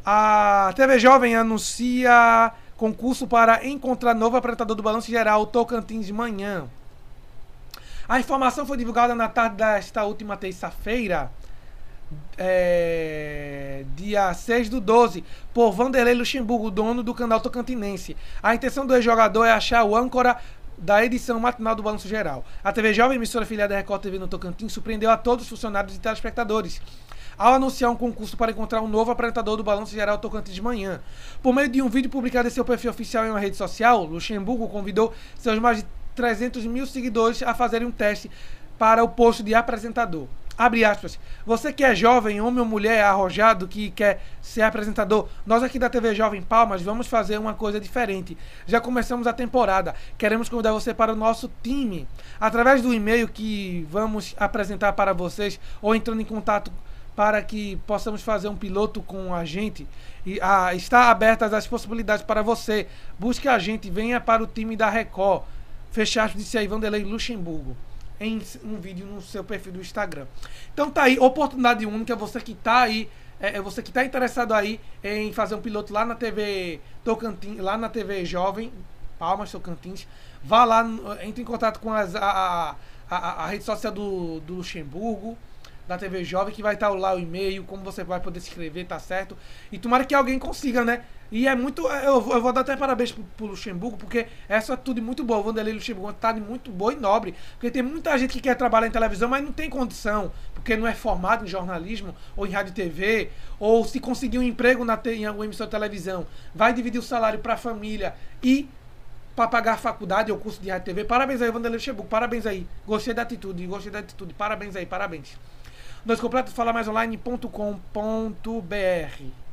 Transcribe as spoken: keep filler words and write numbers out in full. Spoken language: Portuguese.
A T V Jovem anuncia concurso para encontrar novo apresentador do Balanço Geral Tocantins de manhã. A informação foi divulgada na tarde desta última terça-feira, é, dia seis do doze, por Vanderlei Luxemburgo, dono do canal Tocantinense. A intenção do ex-jogador é achar o âncora da edição matinal do Balanço Geral. A T V Jovem, emissora filiada da Record T V no Tocantins, surpreendeu a todos os funcionários e telespectadores ao anunciar um concurso para encontrar um novo apresentador do Balanço Geral Tocantins de manhã. Por meio de um vídeo publicado em seu perfil oficial em uma rede social, Luxemburgo convidou seus mais de trezentos mil seguidores a fazerem um teste para o posto de apresentador. Abre aspas. Você que é jovem, homem ou mulher arrojado, que quer ser apresentador, nós aqui da T V Jovem Palmas vamos fazer uma coisa diferente. Já começamos a temporada. Queremos convidar você para o nosso time. Através do e-mail que vamos apresentar para vocês, ou entrando em contato para que possamos fazer um piloto com a gente. E, ah, está abertas as possibilidades para você. Busque a gente, venha para o time da Record. Fechar, disse aí Vanderlei Luxemburgo em um vídeo no seu perfil do Instagram. Então tá aí, oportunidade única, você que tá aí, é, você que tá interessado aí em fazer um piloto lá na T V Tocantins, lá na T V Jovem Palmas Tocantins, vá lá, entre em contato com as, a, a, a, a rede social do, do Luxemburgo, da T V Jovem, que vai estar lá o e-mail, como você vai poder se inscrever, tá certo? E tomara que alguém consiga, né? E é muito... Eu, eu vou dar até parabéns pro, pro Luxemburgo, porque essa atitude muito boa. O Vanderlei Luxemburgo é uma atitude muito boa e nobre. Porque tem muita gente que quer trabalhar em televisão, mas não tem condição, porque não é formado em jornalismo, ou em rádio e T V, ou se conseguir um emprego na, em alguma emissora de televisão, vai dividir o salário para a família e para pagar a faculdade ou curso de rádio e T V. Parabéns aí, Vanderlei Luxemburgo. Parabéns aí. Gostei da atitude, gostei da atitude. Parabéns aí, parabéns. Nós completos fala mais online ponto com ponto br.